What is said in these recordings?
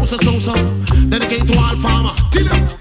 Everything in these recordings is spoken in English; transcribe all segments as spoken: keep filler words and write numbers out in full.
so, so, so. Dedicate to all farmer. D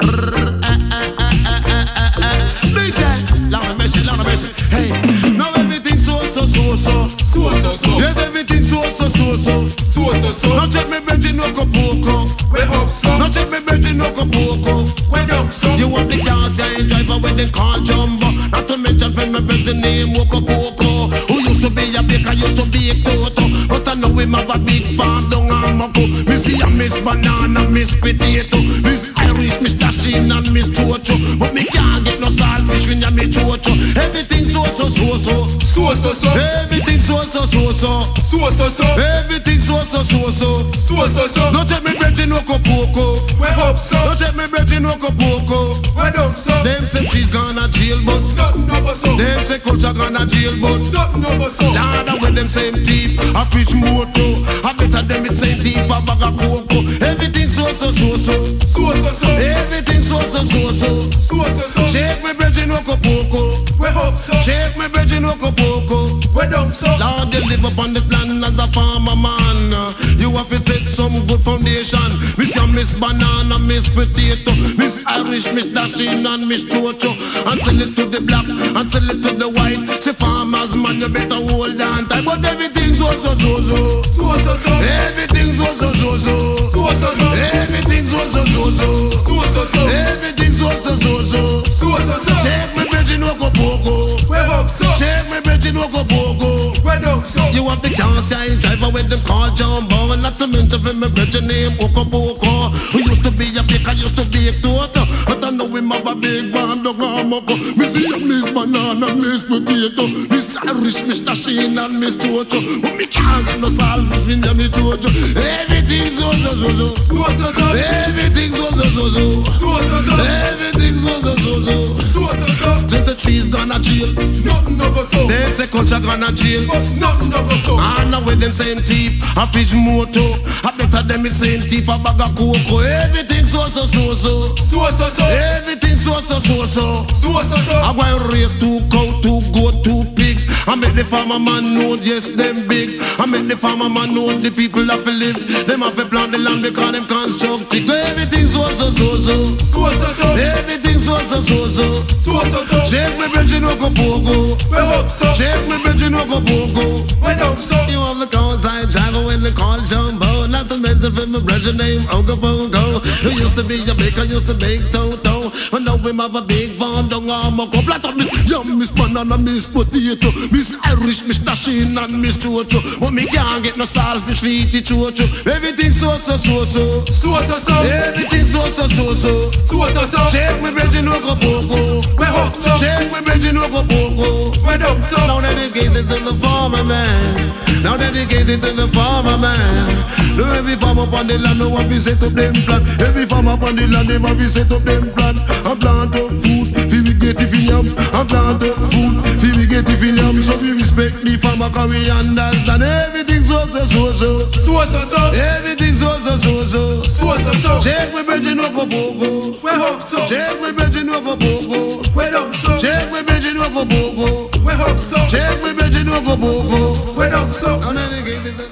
J, Lord of mercy, Lord of mercy. Hey, now everything so, so, so, so. So, so, so. Yes, everything so, so, so, so. So, so, so. Now check me, Benji, no go poco. We up, so. Now check me, Benji, no go poco. We down, so. You want the cars, yeah, driver when they call Jumbo. Not to mention friend, my Benji name, Woko Poco. Who used to be a baker, used to be a toto. But I know him have a big farm down on Moko. Me see a Miss Banana, Miss Potato, Miss Irish, Miss Tashin and Miss Chocho. But me can't get no saltfish when you me Chocho. Everything so, so, so, so. So, so, so. Everything so, so, so, so. So, so, so. Everything so, so, so, so. So, so, so. Don't check me Benji no go poco. We up, so. Don't check me Benji no go poco. We down, so. Them say she's gonna jail, but Nothing over, so. them say culture gonna jail, but Nothing over, so. Lord, when them same thief, a fish moto, I better them it same thief, a bag of cocoa. Everything so, so, so, so. So, so, so. Everything so, so, so, so. So, so, so. Check me Benji no go poco. We up, so. Check me Benji no go poco. We down, so. Lord, you live upon the land as a farmer man. You have to set some good foundation. Miss your Miss Banana, Miss Potato, Miss Irish, Miss Dashin and Miss Chocho. And sell it to the black and sell it to the white. Say farmers man, you better hold on tight. But everything's so so so so. So, so, so. Everything's so so so so. So, so, so. Everything's so so so so. So, so, so. Everything's so so so so. So, so, so. Check me Benji no go poco. We up, so. Check me Benji no go poco. We down, so. You have the chance, yeah, driver when them call Jumbo. And not to mention when me bridge name Oko Boko. Who used to be a baker, used to be a toto. But I know him have a big band dog on Moko. Me see a Miss Banana, Miss Potato, Miss Irish, Miss Tashin and Miss Chocho. But me can't get no salvage in me Chocho. Everything's so so so so. So, so, so. Everything's so so so so. So, so, so. Everything's so so so so. So, so, so. Since the trees gonna jail, Nothing over, so. them say culture gonna jail. Nothing over, so. And now with them same thief, a fish moto, I better them it same thief, a bag of cocoa. Everything so so so so. So, so, so. Everything so so so so. So, so, so. I go and raise two cow, two goat, two pig. I make the farmer man know, yes, them big. I make the farmer man know the people have to live. Them have to plant the land because them construct it. Everything so so so so. So, so, so. Everything so so so so. So, so, so. Check me Benji no go pogo. We up, so. Check me Benji no go pogo. We down, so. You have the outside driver when they call Jumbo. Not to mention from my brother named Ogopogo. Who used to be a baker, used to make Toto. And now him have a big farm down on Moko. Flat up Miss Yum, Miss Banana, Miss Potato, Miss Irish, Miss Dashin and Miss Chocho. But me can't get no saltfish, feety Chocho. Everything so so so so. So, so, so. Everything so so so so. So, so, so. Check me Benji no go pogo. We up, so. Check me Benji no go pogo. We down, so. Now dedicated to the farmer man. Now dedicated to the farmer man. No, every farmer upon the land, no one be set up them plan. Every farmer upon the land, they want be set up them plan. A plant of food, fi we get it in yam. A plant of food, fi we get it in yam. So we respect the farmer, cause we understand everything so so so so. So, so, so. Everything so so so so. So, so, so. Check me Benji no go pogo. We up, so. Check me Benji no go pogo. We down, so. Check me Benji no go pogo. We up, so. Check me Benji no go pogo. We down, so. Now dedicated to